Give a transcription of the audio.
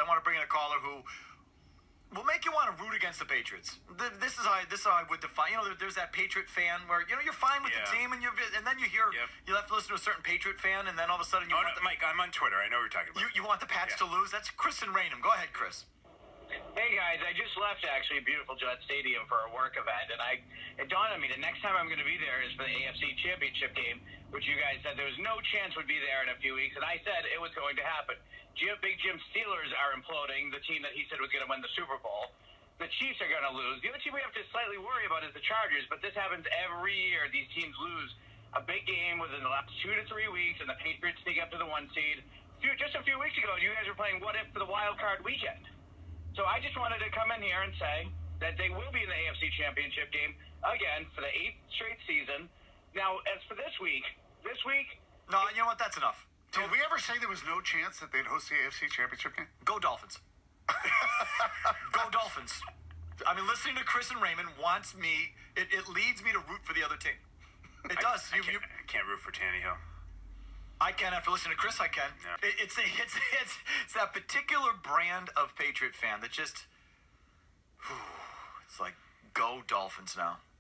I want to bring in a caller who will make you want to root against the Patriots. This is how I would define. There's that Patriot fan where you're fine with the team, and then you hear you have to listen to a certain Patriot fan, and then all of a sudden you. Mike, I'm on Twitter. I know what you're talking about. You want the Pats to lose? That's Chris and Raynham. Go ahead, Chris. Hey guys, I just left actually beautiful Gillette Stadium for a work event, and it dawned on me the next time I'm going to be there is for the AFC Championship game, which you guys said there was no chance would be there in a few weeks, and I said it was going to happen. Big Jim Steelers are imploding, the team that he said was going to win the Super Bowl. The Chiefs are going to lose. The other team we have to slightly worry about is the Chargers, but this happens every year. These teams lose a big game within the last 2 to 3 weeks, and the Patriots sneak up to the 1 seed. Just a few weeks ago, you guys were playing what if for the wild card weekend. So I just wanted to come in here and say that they will be in the AFC Championship game again for the 8th straight season. Now, as for this week. No, you know what? That's enough. Did we ever say there was no chance that they'd host the AFC Championship game? Go Dolphins. Go Dolphins. I mean, listening to Chris and Raymond wants me. It leads me to root for the other team. It does. I can't root for Tannehill. I can after listening to Chris. I can. Yeah. It's that particular brand of Patriot fan that just. It's like go Dolphins now.